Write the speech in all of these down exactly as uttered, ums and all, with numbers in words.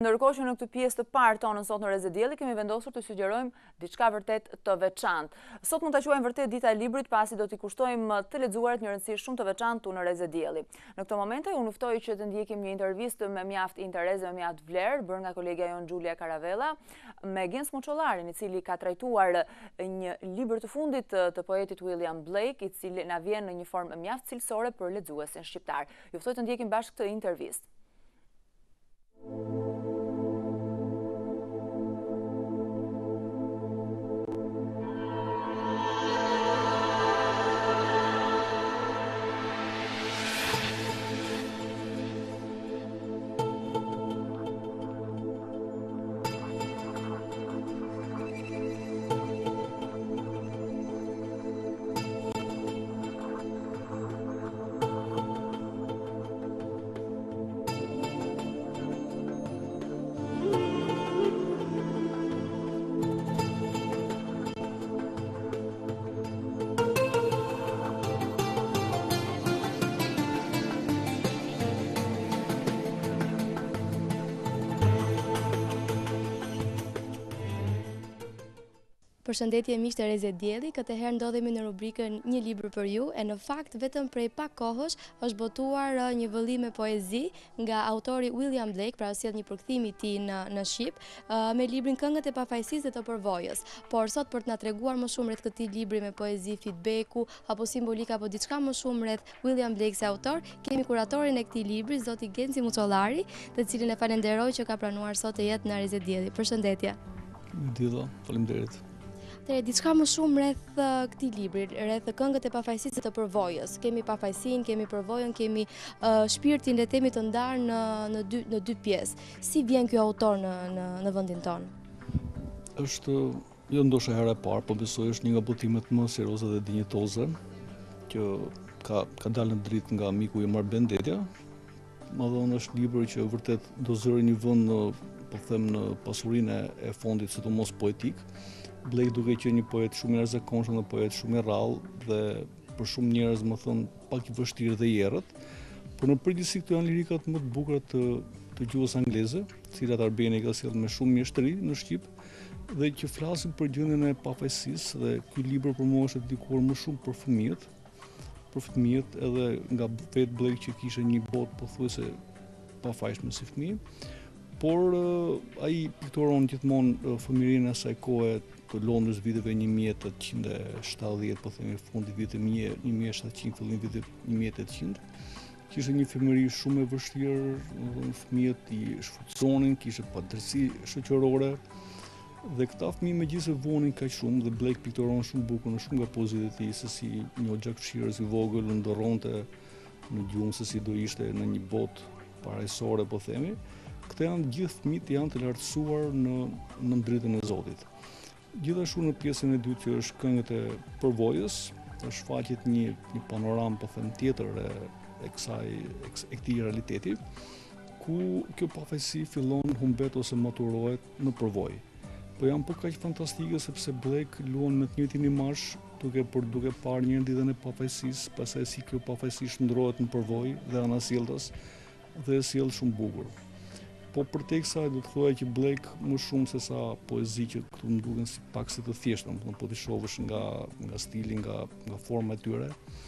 Ndërkohë që në këtë pjesë të parë tonën sot në Rreze Dielli kemi vendosur të sugjerojmë diçka vërtet të veçantë. Sot mund ta quajmë vërtet dita e librit, pasi do t'i kushtojmë të lexuarit një rëndësi shumë të veçantë në Rreze Dielli. Në këtë moment unë ftoj që të ndjekim një intervistë me mjaft interese, me mjaft vlerë, bërë nga kolegja jon Giulia Caravella, me Gens Muçollarin, i cili ka trajtuar një libër të fundit të poetit William Blake, i cili na vjen në një formë mjaft cilësore për lexuesin shqiptar. Ju ftoj të ndjekim bashkë këtë intervistë. Përshëndetje miqtë e Rreze Dielli, këtë herë ndodhemi në rubrikën Një libër për ju, e në fakt vetëm prej pak kohësh është botuar një vëllim me poezi nga autori William Blake, pra sjell një përkthim i tij në në shqip, me librin Kenget e Pafajsise të përvojës. Por sot për të na treguar më shumë rreth këtij libri me poezi, feedbacku apo simbolika apo diçka më shumë rreth William Blake si autor, kemi kuratorin e këtij libri, zoti Gens Muçollari, të cilin e falenderoj që ka pranuar sot të jetë në Rreze Dielli. Përshëndetje. Ditha, faleminderit. Te diçka më shumë rreth uh, këtij libri, rreth Këngët e Pafajsisë të përvojës. Kemi pafajsinë, kemi përvojën, kemi uh, shpirtin le të themi të ndarë në në dy në dy pjesë. Si vjen ky autor në në në vendin tonë? Është jo ndoshta hera e parë, po besoj është një nga botimet më serioze dhe dinjitoze që ka ka dalë në dritë nga miku i Marbendetja. Madhon është libër që vërtet do zëri një vend në, po them, në pasurinë e fondit, sidomos poetik. Blake duke qenë një poet shumë i arzakonshëm dhe poet shumë i rrallë dhe për shumë njerëz më thon pak i vështirë dhe i errët, por në përgjithësi këto janë lirikat më të bukura të, të gjuhës angleze, të cilat Arbeni ka sjellë me shumë mjeshtri në shqip dhe që flasin për gjendjen e pafajësisë, dhe ky libër për mua është dedikuar më shumë për fëmijët, për fëmijët edhe nga vetë Blake që kishte një botë pothuajse pafajshme si fëmijë, por uh, ai pikturon gjithmonë uh, fëmijërinë e asaj kohe të Londrës viteve një mijë e tetëqind e shtatëdhjetë, po themi fundi viteve një mijë e shtatëqind, fillim viteve një mijë e tetëqind. Kishte një fëmijëri shumë e vështirë, fëmijët i shfrytëzonin, kishte padrejti shoqërore dhe këta fëmijë megjithëse vonin kaq shumë, dhe Blake pikturon shumë bukur në shumë nga poezitë e tij se si një xhak fshirës i vogël ndorronte në gjumë se si do ishte në një botë parajsore, po themi. Këta janë gjithë fëmijët janë të lartësuar në në dritën e Zotit. Gjithashtu në pjesën e dytë që është Këngët e përvojës, është shfaqet një një panoramë po them tjetër e, e kësaj e këtij realiteti, ku kjo pafajësi fillon humbet ose maturohet në përvojë. Po janë po kaq fantastike sepse Blake luan me të njëjtin imazh, duke për duke parë një ditën e pafajësisë, pastaj si kjo pafajësi shndrohet në përvojë dhe anasjelltas dhe sjell shumë bukur. Po përteksa do të thoya që Blake më shumë se sa poezi që këtu më duken si pak se të thjeshta, domethënë po ti shohësh nga nga stili, nga nga forma e tyre,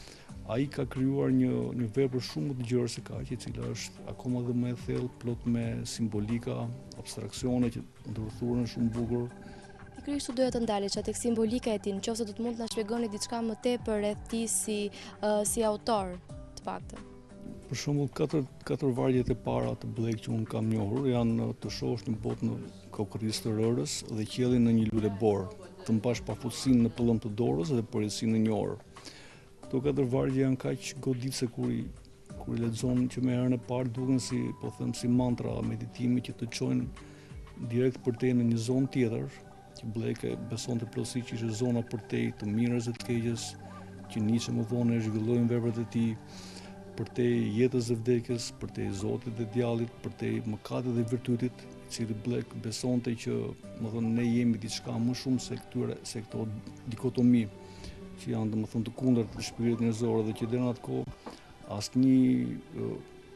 ai ka krijuar një një vepër shumë më të gjerë se kaq, e cila është akoma dhe më e thellë, plot me simbolika, abstraksione që ndërthuren shumë bukur. Pikërisht doja të ndalesh tek simbolika e tij, nëse do të mund të na shpjegoni diçka më tepër rreth tij si uh, si autor, të paktën. Për shembull, katër katër vargjet e para të Blake që unë kam njohur janë të shohësh një botë në kokërisë të Rërës dhe qiellin në një lule bor, të mbash pafutësinë në pëllëm të dorës dhe përjetësinë në një orë. Këto katër vargje janë kaq goditse kur i kur i lexon që më herën e parë duken si, po them, si mantra meditimi që të çojnë direkt përtej në një zonë tjetër, që Blake besonte plotësisht që ishte zona përtej të mirës dhe të keqes, që Nietzsche më vonë e zhvilloi në veprat e tij, përtej jetës dhe vdekjes, përtej Zotit dhe djallit, përtej mëkatit dhe virtytit, i cili Blake besonte që, më thënë, ne jemi diçka më shumë se këtyre, se këto dikotomi që janë, domethënë, të kundërt të shpirtit njerëzor, dhe që deri në atë kohë asnjë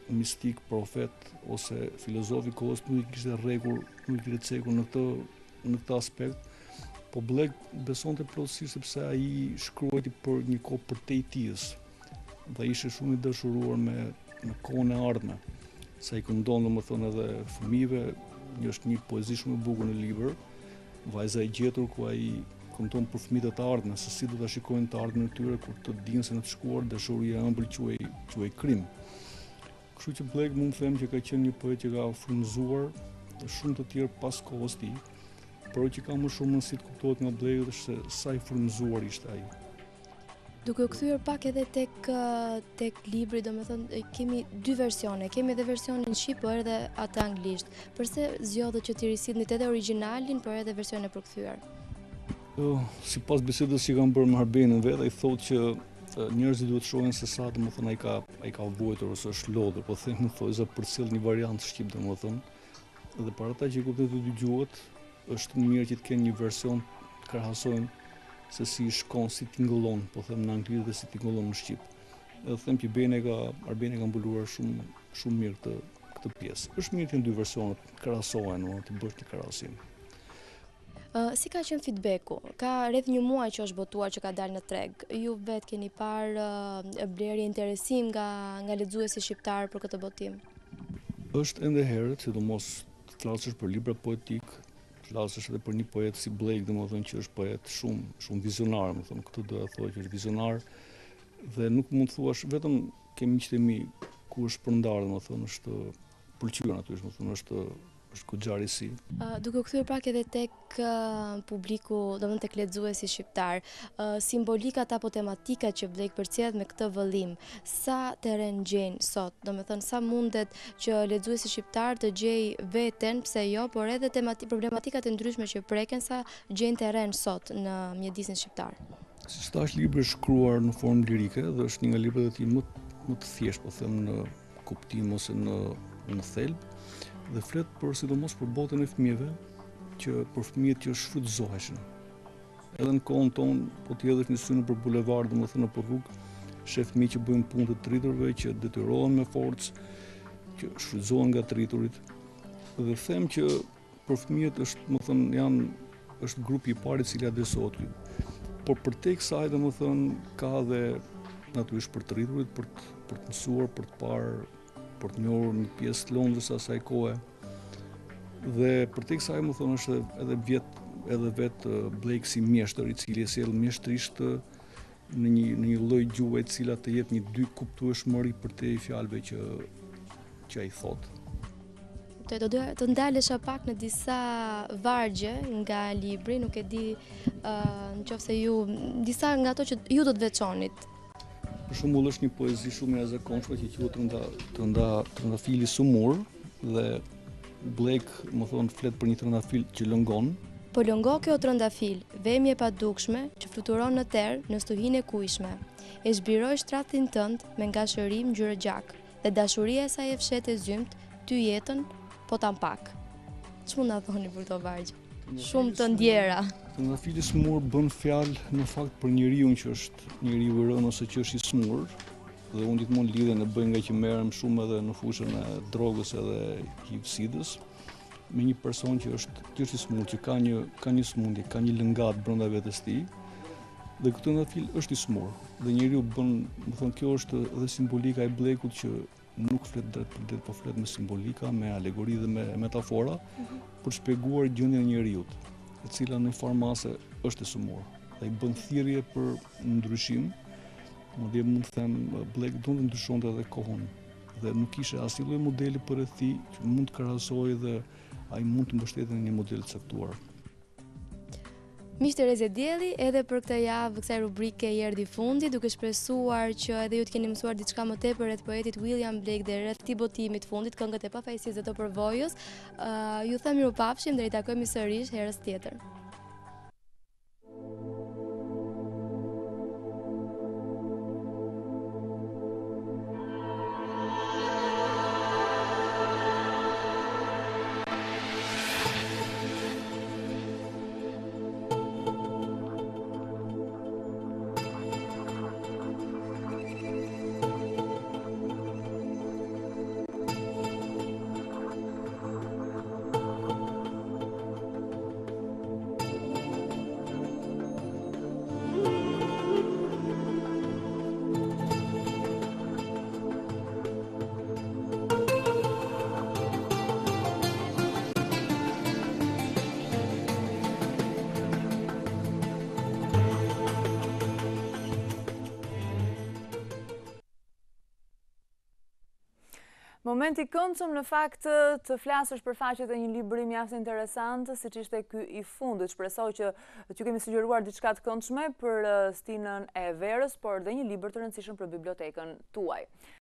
mistik, profet ose filozof i kohës nuk i kishte rregull, nuk i kishte cekur në këtë në këtë aspekt. Po Blake besonte plotësisht sepse ai shkruajti për një kohë për te i tijës. Dhe ishte shumë i dashuruar me me kohën e ardhme. Sa i këndon domethënë edhe fëmijëve, një është një poezi shumë e bukur në Liber, Vajza e gjetur, ku ai këndon për fëmijët e të ardhmen, se si do ta shikojnë të ardhmen e tyre kur të dinë se në të shkuar dashuria e ëmbël quhej quhej krim. Kështu që Blake mund të them që ka qenë një poet që ka frymëzuar shumë të tjerë pas kohës tij, por që ka më shumë mundësi të kuptohet nga Blake është se sa i frymëzuar ishte ai. Duke u kthyer pak edhe tek tek libri, domethënë kemi dy versione, kemi edhe versionin shqip por edhe atë anglisht. Përse zgjodhët që ti risidnit edhe origjinalin por edhe versionin e përkthyer? Uh, sipas bisedës që kam bërë me Arbenin vetë, ai thotë që uh, njerëzit duhet shohin se sa domethënë ai ka ai ka vojtur ose është lodhur, po them në thojza përcjell një variant shqip domethënë. Dhe për ata që kuptojnë të dy gjuhët, është mirë që të kenë një version të krahasojnë se si shkon, si tingëllon, po them në anglisht dhe si tingëllon në shqip. Edhe them që Bene ka Arbeni ka mbuluar shumë shumë mirë këtë këtë pjesë. Është mirë që në dy versionet krahasohen, do të bësh një krahasim. Uh, si ka qenë feedbacku? Ka rreth një muaj që është botuar që ka dalë në treg. Ju vetë keni parë uh, blerje interesim nga nga lexuesit shqiptar për këtë botim? Është ende herët, sidomos të flasësh për libra poetik, flasësh edhe për një poet si Blake, domethënë që është poet shumë shumë vizionar, më thënë, këtë do të thotë që është vizionar dhe nuk mund të thuash vetëm kemi miqtë e mi ku është përndar, domethënë është pëlqyer aty, domethënë është është goxhar i si. Uh, duke u kthyer pak edhe tek uh, publiku, domethënë tek lexuesi shqiptar, uh, simbolikat apo tematikat që Blake përcjell me këtë vëllim, sa terren gjejnë sot? Domethënë sa mundet që lexuesi shqiptar të gjejë veten, pse jo, por edhe temati, problematikat e ndryshme që preken sa gjejnë terren sot në mjedisin shqiptar. Si thash, libri është shkruar në formë lirike dhe është një nga librat e tij më më të thjeshtë, po them në kuptim ose në në thelb. Dhe flet për sidomos për botën e fëmijëve, që për fëmijët që shfrytëzoheshin. Edhe në kohën tonë, po të hedhësh një sy nëpër bulevard, domethënë nëpër rrugë, shef fëmijë që bëjnë punë të triturve, që detyrohen me forcë, që shfrytëzohen nga triturit. Dhe them që për fëmijët është, domethënë, janë është grupi i parë i cili adresohet këtu. Por përtek kësaj, domethënë, ka edhe natyrisht për triturit, për të, për të mësuar, për të parë për të njohur një pjesë të lëndës asaj kohe. Dhe përtek kësaj më thonë është edhe vjet edhe vet Blake si mjeshtër i cili e sjell mjeshtrisht në një në një lloj gjuhë e cila të jep një dy kuptueshmëri për te fjalëve që që ai thotë. Të do të ndalesha pak në disa vargje nga libri, nuk e di uh, nëse ju disa nga ato që ju do të veçonit. Për shembull është një poezi shumë e zakonshme që quhet Trënda Trënda Trëndafili Sumur dhe Blake më thonë flet për një trëndafil që lëngon. Po lëngo kjo trëndafil, vemje pa dukshme që fluturon në terë në stuhin e kujshme. E zbiroj shtrathin tënd me nga shërim gjyre gjak dhe dashuria e saj e fshet e zymt, ty jetën, po tam pak. Ç'mund na thoni për këto vargje? Shumë të ndjera. Trëndafili smur bën fjalë në fakt për njeriu që është njeriu i rënë ose që është i smur, dhe unë gjithmonë lidhen e bëj nga që merrem shumë edhe në fushën e drogës edhe HIV-sidës me një person që është që është i smur, që ka një ka një smundje, ka një lëngat brenda vetes tij. Dhe këtë trëndafil është i smur. Dhe njeriu bën, më thonë, kjo është edhe simbolika e Blakut që nuk flet drejt për drejt, po flet me simbolika, me alegori dhe me metafora mm-hmm. për shpjeguar gjendjen e njeriu, e cila në farmase është e sumur. Dhe i bën thirrje për ndryshim. Madje mund të them Blake do të ndryshonte edhe kohën dhe nuk kishte asnjë lloj modeli për rreth tij që mund të krahasojë dhe ai mund të mbështetet në një model të caktuar. Miqtë Rreze Dielli, edhe për këtë javë kësaj rubrike i erdhi fundi, duke shpresuar që edhe ju të keni mësuar diçka më tepër rreth poetit William Blake dhe rreth këtij botimi të fundit, Këngët e Pafajsisë të përvojës. Uh, ju them mirupafshim dhe i takojmë sërish herës tjetër. Momenti këndshëm në fakt të flasësh për faqet e një libri mjaft interesant, siç ishte ky i fundit. Shpresoj që t'ju kemi sugjeruar diçka të këndshme për stinën e verës, por dhe një libër të rëndësishëm për bibliotekën tuaj.